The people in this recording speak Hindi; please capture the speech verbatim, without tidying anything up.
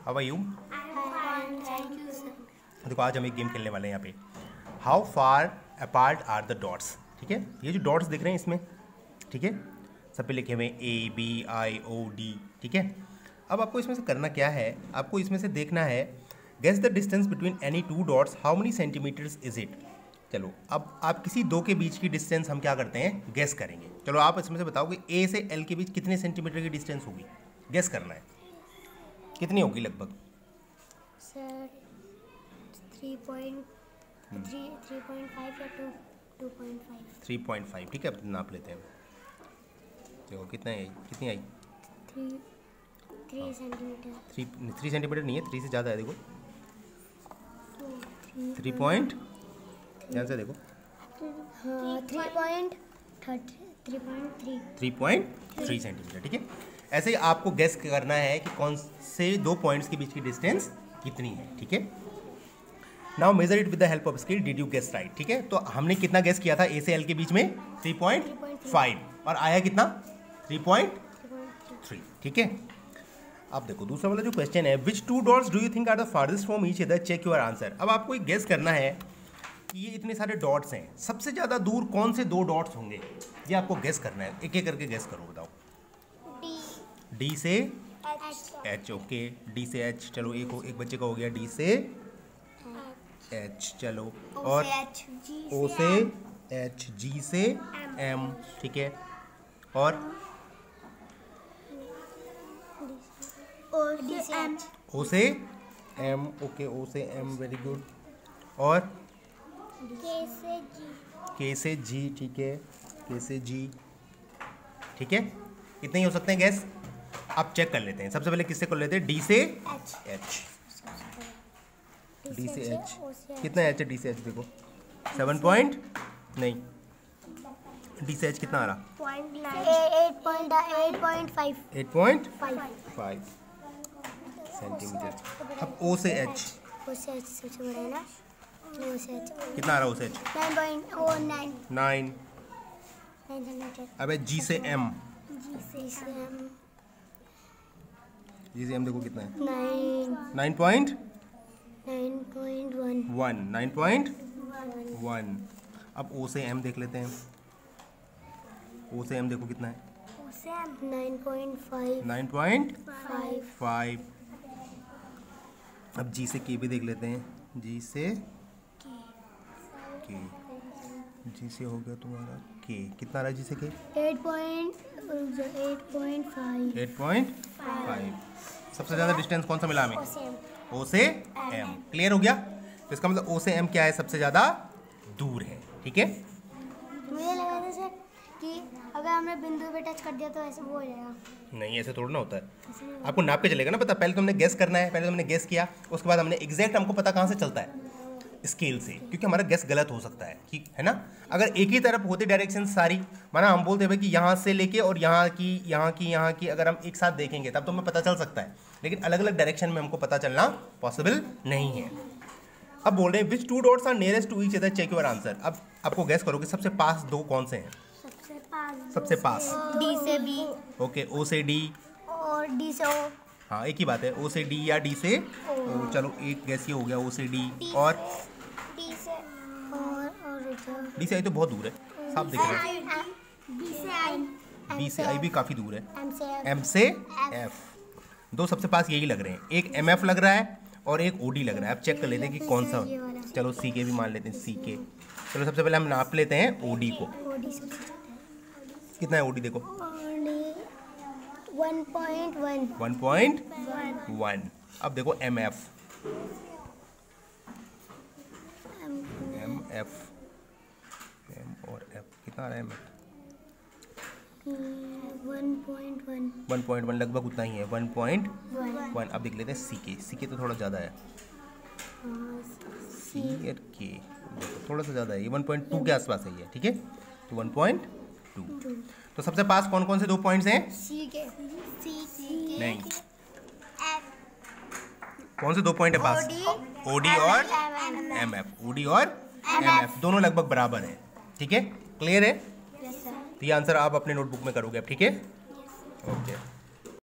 How are you? Thank you sir. देखो आज हम एक गेम खेलने वाले हैं यहाँ पे, how far apart are the dots. ठीक है, ये जो डॉट्स दिख रहे हैं इसमें, ठीक है, सब पे लिखे हुए हैं A B I O D. ठीक है, अब आपको इसमें से करना क्या है, आपको इसमें से देखना है guess the distance between any two dots, how many centimetres is it. चलो अब आप किसी दो के बीच की डिस्टेंस हम क्या करते हैं, गेस करेंगे। चलो आप इसमें से बताओ कि ए से एल के बीच कितने सेंटीमीटर की डिस्टेंस होगी, गेस करना है, कितनी होगी लगभग। Sir three point three three point five या two two point five. Three point five. ठीक है, अब नाप लेते हैं। देखो कितना है, कितनी आई? Three three centimetre. Three three centimetre नहीं है, थ्री से ज़्यादा है। देखो थ्री पॉइंट, ध्यान से देखो, हाँ three point three point three three point three centimetre. ठीक है, ऐसे ही आपको गेस करना है कि कौन से दो पॉइंट्स के बीच की डिस्टेंस कितनी है। ठीक है, now measure it with the help of scale, did you guess right. ठीक है, तो हमने कितना गेस किया था ए से एल के बीच में, थ्री पॉइंट फाइव, और आया कितना, थ्री पॉइंट थ्री। ठीक है, अब देखो दूसरा वाला जो क्वेश्चन है, which two dots do you think are the farthest from each other, check your answer. अब आपको एक गेस करना है कि ये इतने सारे डॉट्स हैं, सबसे ज़्यादा दूर कौन से दो डॉट्स होंगे, ये आपको गेस करना है। एक एक करके गेस करो, बताओ। डी से एच। ओके, डी से एच। चलो एक हो, एक बच्चे का हो गया डी से एच। चलो, और ओ से एच, जी से एम। ठीक है, और ओ से एम। ओके, ओ से एम, वेरी गुड। और के से जी। ठीक है, के से जी। ठीक है, इतने ही हो सकते हैं गैस। आप चेक कर लेते हैं, सबसे पहले किससे कर लेते हैं, डी से एच। डी से एच कितना एच है, डी से एच देखो सेवन पॉइंट नहीं, डी से एच कितना आ रहा, एट पॉइंट फाइव सेंटीमीटर। अब ओ से एच सबसे बड़ा है ना, ओ से एच कितना आ रहा, ओ से H nine point O nine nine. अब जी से एम, जी से एम जी से एम देखो कितना है, nine nine point nine point one one nine point one. अब ओ से एम देख लेते हैं, ओ से एम देखो कितना है, nine point five nine point five five. अब जी से के भी देख लेते हैं, जी से के, जी से हो गया तुम्हारा के, कितना रहा जी से K, eight point eight point five eight point five. सबसे ज़्यादा डिस्टेंस कौन सा मिला हमें, ओ से एम। क्लियर हो गया, तो इसका मतलब ओ से एम क्या है, सबसे ज़्यादा दूर है। ठीक है, मुझे लगा था सर कि अगर हमने बिंदु पे टच कर दिया तो ऐसे वो हो जाएगा। नहीं, ऐसे थोड़ा ना होता है, आपको नाप के चलेगा ना पता। पहले तो हमने गेस करना है, पहले तो हमने गेस किया, उसके बाद हमने एग्जैक्ट, हमको पता कहाँ से चलता है, स्केल से, क्योंकि हमारा गेस गलत हो सकता है, ठीक है ना। अगर एक ही तरफ होती डायरेक्शन सारी, माना हम बोलते हैं कि यहाँ से लेके और यहाँ की यहाँ की यहाँ की अगर हम एक साथ देखेंगे तब तो हमें पता चल सकता है, लेकिन अलग अलग डायरेक्शन में हमको पता चलना पॉसिबल नहीं है। अब बोल रहे हैं which two dots are nearest to each other, check your answer. अब आपको गेस करो कि सबसे पास दो कौन से हैं, सबसे पास सबसे पास डी से बी। ओके, ओ से डी और डी से ओ। हाँ एक ही बात है, ओ से डी या डी से ओ। चलो एक गैस ये हो गया, ओ से डी, और डी से और और डी से आई तो बहुत दूर है, साफ दिख रहा है। बी से आई, बी से आई भी काफ़ी दूर है। एम से एफ, एम से एफ, दो सबसे पास यही लग रहे हैं, एक एम एफ लग रहा है और एक ओ डी लग रहा है। अब चेक कर लेते हैं कि कौन सा, चलो सी के भी मान लेते हैं, सी के। चलो सबसे पहले हम नाप लेते हैं ओ डी को, कितना है ओ डी देखो, one point one one point one. अब देखो M F, M F, M और एफ कितना आ रहा है, M F one point one one point one, लगभग उतना ही है, वन पॉइंट वन। अब देख लेते हैं सी के, सी के तो थोड़ा ज़्यादा है, सी और के थोड़ा सा ज़्यादा है, ये वन पॉइंट टू के आसपास है ये। ठीक है, तो वन पॉइंट टू। तो सबसे पास कौन कौन से दो पॉइंट्स हैं, सी के, सी के नहीं, कौन से दो पॉइंट है पास, ओ डी और एम एफ, ओ डी और एम एफ दोनों लगभग बराबर है। ठीक है, क्लियर है। तो ये आंसर आप अपने नोटबुक में करोगे अब, ठीक है, ओके।